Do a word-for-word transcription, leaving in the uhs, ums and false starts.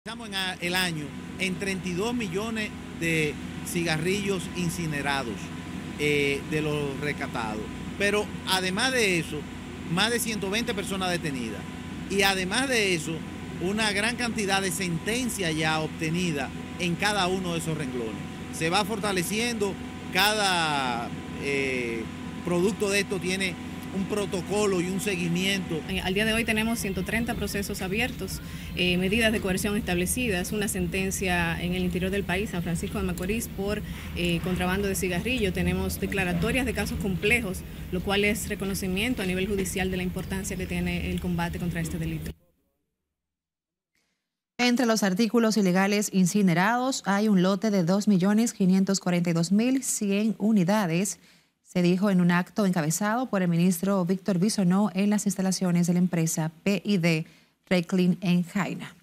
Estamos en el año en treinta y dos millones de cigarrillos incinerados eh, de los rescatados. Pero además de eso, más de ciento veinte personas detenidas. Y además de eso, una gran cantidad de sentencias ya obtenidas en cada uno de esos renglones. Se va fortaleciendo, cada eh, producto de esto tiene un protocolo y un seguimiento. Al día de hoy tenemos ciento treinta procesos abiertos, eh, medidas de coerción establecidas, una sentencia en el interior del país, San Francisco de Macorís, por eh, contrabando de cigarrillo. Tenemos declaratorias de casos complejos, lo cual es reconocimiento a nivel judicial de la importancia que tiene el combate contra este delito. Entre los artículos ilegales incinerados hay un lote de dos millones quinientos cuarenta y dos mil cien unidades, se dijo en un acto encabezado por el ministro Víctor Bisonó en las instalaciones de la empresa P y D Reclin en Jaina.